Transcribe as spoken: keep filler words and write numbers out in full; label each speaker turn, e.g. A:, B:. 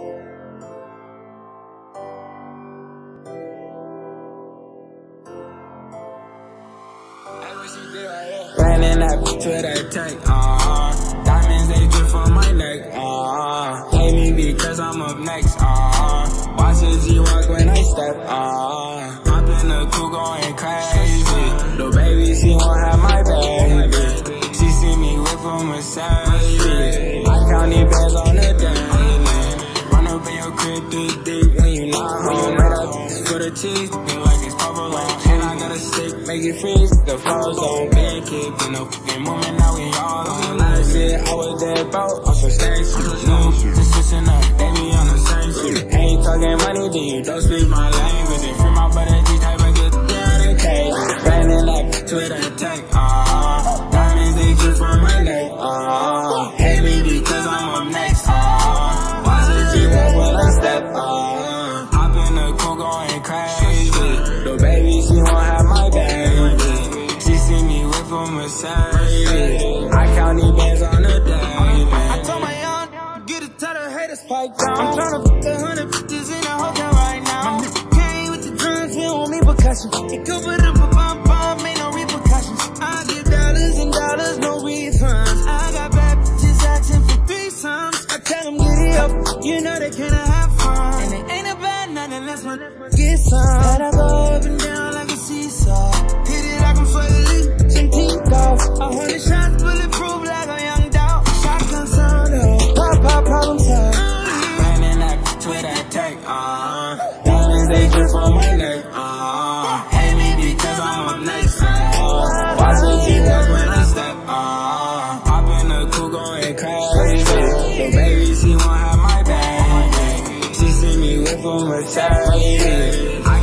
A: Running up to that tank, uh diamonds they drip from my neck, uh hate me because I'm up next, uh watch the G walk when I step, uh hop in the coupe going crazy. Little baby, she won't have my baby. She see me whip a Mercedes. I count these bands on the daily. Run up in your crib too deep when you not home. Made up for the cheese, feel like it's purple long. And I got a stick, make it freeze. The flows on big kick, you know, fucking moving, now we all on. Last shit, I was dead broke, on some stage shit. No, just switching up, they be on the same shit. Ain't talking money, then you don't speak my language. And free my brother, G type of get down in cage. Running like Twitter attack, uh diamonds, they drip from my neck, uh hate me because I'm up next, uh watch the G walk when I step, uh hop in the coupe going crazy. Little baby, she won't have my baby. She see me whip a Mercedes. I count these bands on the daily.
B: I told my young, get it, tell the haters pipe down. I'm tryna put the hundred bitches in a hotel right now. My nigga came with the drums, he don't need percussion. He covered up a bomb bomb, ain't no repercussions. I give dollars and dollars, no refunds. I got bad bitches asking for threesomes. I tell them get it up, you know they can't have fun. And it ain't about nothing, let's get some. Gotta go up and down like a seesaw. Hit it like I'm Sway some teeth off. A hundred shots bulletproof like a young dog. Shotgun sound up, pop pop problem solved.
A: Running up to that tank, uh diamonds they drip from my neck, uh hate me because I'm up next, uh watch the G walk when I step, uh hop in the coupe going crazy. Little baby, she won't have my baby. She see me whip a Mercedes.